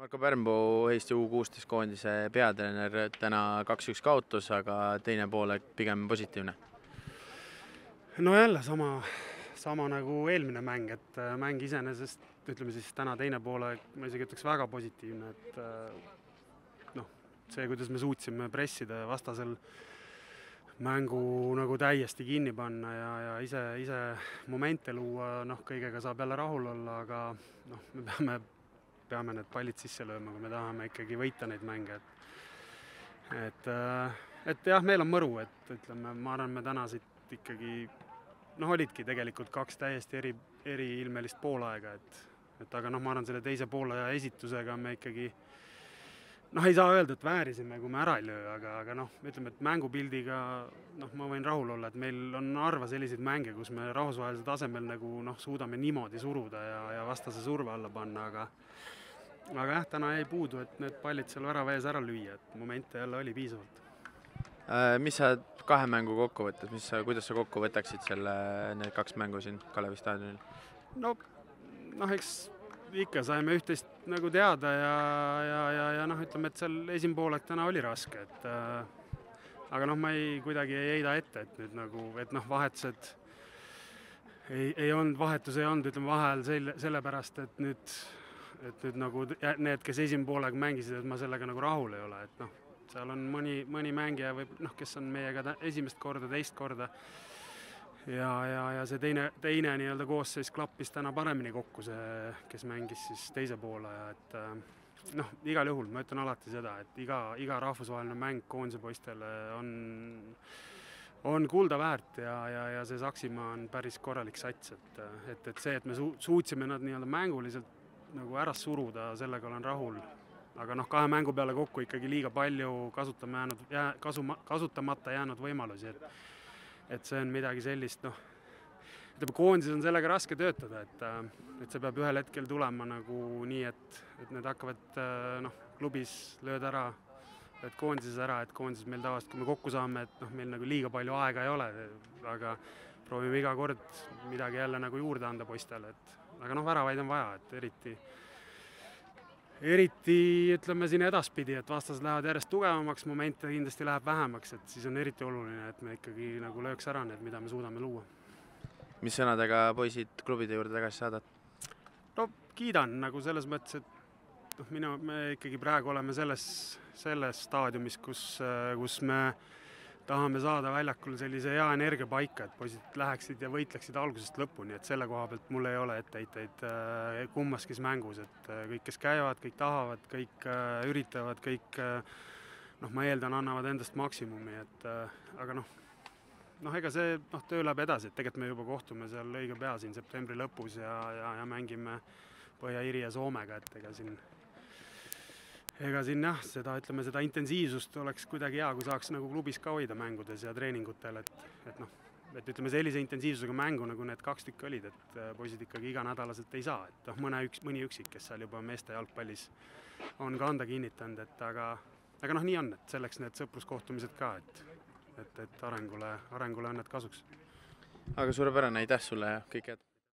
Marko Pärnpuu, Eesti U16 koondise peatreener, täna 2-1 kaotus, aga teine poolek pigem positiivne. No jälle sama nagu eelmine mäng, et mäng iseenesest, ütleme siis täna teine poolek, ma isegi ütleks väga positiivne, et see, kuidas me suutsime pressida vastasel mängu nagu täiesti kinni panna ja ise momente luua, kõigega saab jälle rahul olla, aga me peame need pallid sisse lööma, kui me tahame ikkagi võita neid mänge. Et jah, meil on mõru, et ütleme, ma arvan, me täna siit ikkagi olidki tegelikult kaks täiesti eriilmelist poolaega, aga ma arvan, selle teise poole esitusega me ikkagi ei saa öelda, et väärisime, kui me ära ei löö, aga ütleme, et mängupildiga ma võin rahul olla, et meil on harva selliseid mänge, kus me rahvusvahelisel tasemel nagu suudame niimoodi suruda ja vastase surve alla panna, aga jah, täna jäi puudu, et need pallid seal värava ees ära lüüa, et momente jälle oli piisavalt. Mis sa kahe mängu kokku võtad, kuidas sa kokku võtaksid need kaks mängu siin Kalevi staadionil? Eks ikka saime üht-teist nagu teada ja ütleme, et seal esimene poolek täna oli raske, aga ma kuidagi ei heida ette, et nüüd nagu, et vahetused vahetus ei olnud, ütleme vahel sellepärast, et nüüd nagu need, kes esimene poolega mängisid, et ma sellega nagu rahul ei ole, et seal on mõni mängija või kes on meiega esimest korda, teist korda ja see teine nii-öelda koosseis klappis täna paremini kokku, see, kes mängis siis teise poole ja et igal juhul ma ütlen alati seda, et iga rahvusvaheline mäng koondise poistele on kulda väärt ja see Saksimaa on päris korralik sats, et see, et me suutsime nad nii-öelda mänguliselt nagu ära suruda, sellega olen rahul. Aga kahe mängu peale kokku ikkagi liiga palju kasutamata jäänud võimalusi, et see on midagi sellist, koondises on sellega raske töötada, et see peab ühel hetkel tulema nagu nii, et need hakkavad klubis lööd ära, et koondises ära, et koondises meil tavaliselt, kui me kokku saame, et meil nagu liiga palju aega ei ole, aga proovime iga kord midagi jälle nagu juurde anda poistele, aga väravaid on vaja, et eriti ütleme siin edaspidi, et vastased lähevad järjest tugevamaks, momente kindlasti läheb vähemaks, et siis on eriti oluline, et me ikkagi nagu lööks ära need, mida me suudame luua. Mis sõnadega poisid klubide juurde tagasi saadad? Kiidan nagu selles mõttes, et me ikkagi praegu oleme selles staadiumis, kus me tahame saada väljakul sellise hea energia paika, et poisid läheksid ja võitleksid algusest lõpuni, et selle koha pealt mul ei ole etteheiteid kummaskis mängus, et kõik, kes käivad, kõik tahavad, kõik üritavad, kõik ma eeldan, annavad endast maksimumi, aga ega see töö läheb edasi, et tegelikult me juba kohtume seal õige pea siin septembri lõpus ja mängime Põhja-Iiri ja Soomega, et ega siin jah, seda intensiivsust oleks kuidagi hea, kui saaks nagu klubis ka hoida mängudes ja treeningutel, et ütleme sellise intensiivsusega mängu, nagu need kaks tükki olid, et poisid ikkagi iganädalaselt ei saa, et mõni üksik, kes seal juba meeste jalgpallis on ka anda kinnitanud, aga nii on, et selleks need sõpruskohtumised ka, et arengule on need kasuks. Aga suurepärane, aitäh sulle ja kõike head!